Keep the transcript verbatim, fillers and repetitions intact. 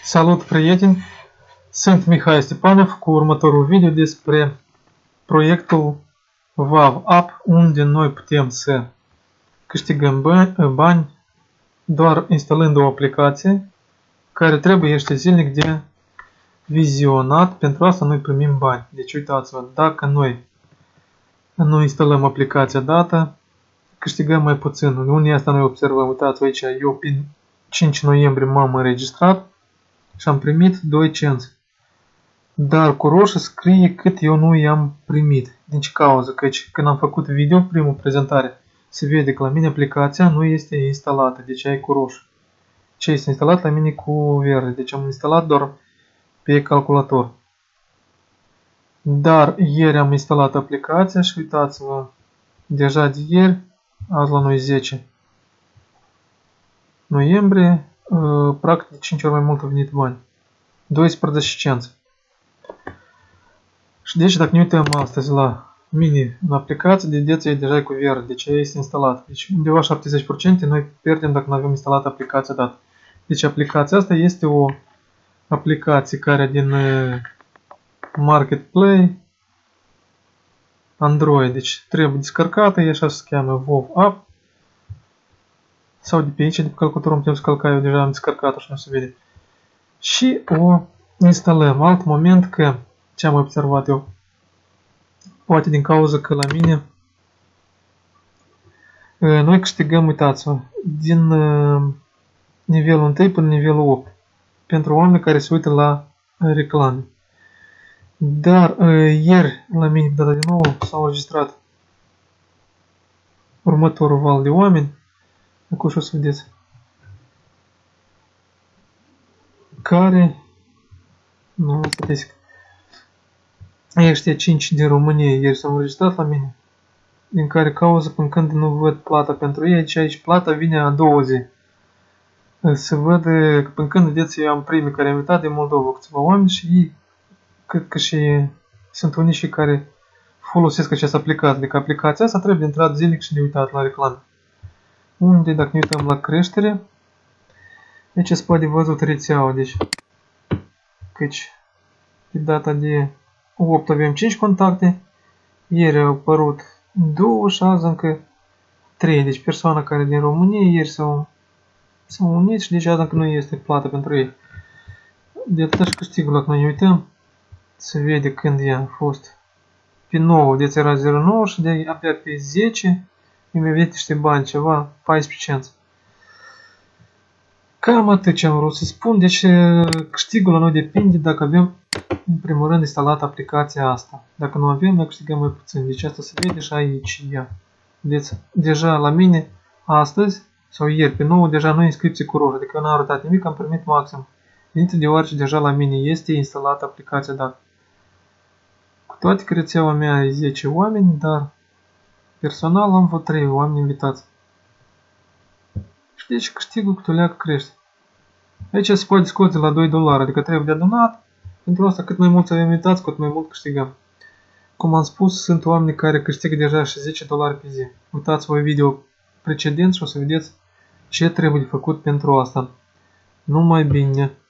Salut, prieteni! Sunt Mihai Stepanov cu următorul video despre proiectul Vav App, unde noi putem să câștigăm bani doar instalând o aplicație care trebuie zilnic de vizionat. Pentru asta noi primim bani. Deci uitați-vă, dacă noi nu instalăm aplicația dată, câștigăm mai puțin. Unii asta noi observăm. Uitați-vă aici, eu pe cinci noiembrie m-am înregistrat și am primit doi cenți. Dar cu roșu scrie cât eu nu i-am primit. Din ce cauză? Căci când am făcut video, primul prezentare, se vede că la mine aplicația nu este instalată. Deci ai cu roșu. Ce este instalat la mine cu verde. Deci am instalat doar pe calculator. Dar ieri am instalat aplicația și uitați-vă, deja de ieri, azi la noi zece noiembrie, practic de cinci ori mai mult au venit bani. doisprezece cenți. Și deci dacă ne uităm astăzi la mini în aplicație, vedeți, e deja cu verde, deci este instalat. Deci undeva șaptezeci la sută noi pierdem dacă nu avem instalat aplicația dată. Deci aplicația asta este o aplicație care din Marketplace Android, deci trebuie descărcată, e așa se cheamă Vav App. Sau de pe aici, de pe calculator putem scălca, eu deja am descărcat-o și nu se vede. Și o instalăm. Alt moment că, ce am observat eu, poate din cauza că la mine noi câștigăm, uitați-vă, din nivelul unu până nivelul opt. Pentru oameni care se uită la reclame. Dar ieri la mine, data din nou, s-au înregistrat următorul val de oameni. Acum și o să vedeți. Care, nu, statistică. Ăștia cinci din România ieri s-au înregistrat la mine. Din care cauză până când nu văd plata pentru ei. Deci aici plata vine a doua zi. Se vede că până când vedeți, eu am primii care am invitat de Moldova câțiva oameni și ei, cred că și sunt unii și care folosesc această aplicație. Adică aplicația asta trebuie intrat zilnic și de uitat la reclame. Unde, dacă ne uităm la creștere, aici se poate văzut rețeaua. Deci, căci pe data de opt avem cinci contacte, ieri au apărut două și azi încă trei. Deci persoana care din România ieri s-au unit și deci azi încă nu este plată pentru ei. De atât și câștigul, dacă noi ne uităm, se vede când ea a fost. Pe nouă, deci era zero virgulă nouă și de abia pe zece îmi vede niște bani, ceva, paisprezece cenți. Cam atât ce am vrut să spun. Deci câștigul la noi depinde dacă avem, în primul rând, instalat aplicația asta. Dacă nu avem, noi câștigăm mai puțin. Deci asta se vede și aici ea. Deci deja la mine astăzi sau ieri pe nouă deja nu inscripție cu roșu. Adică eu n-am arătat nimic, am primit maxim. Dintr deoarece deja la mine este instalată aplicația dată. Cu toate că rețeaua mea e zece oameni, dar personal am vreo trei oameni invitați. Și deci câștigul cu tuleacă crește. Aici se poate scoate la doi dolari, adică trebuie de adunat. Pentru asta cât mai mulți avem invitați, cât mai mult câștigăm. Cum am spus, sunt oameni care câștigă deja și zece dolari pe zi. Uitați-vă video precedent și o să vedeți ce trebuie făcut pentru asta. Numai bine!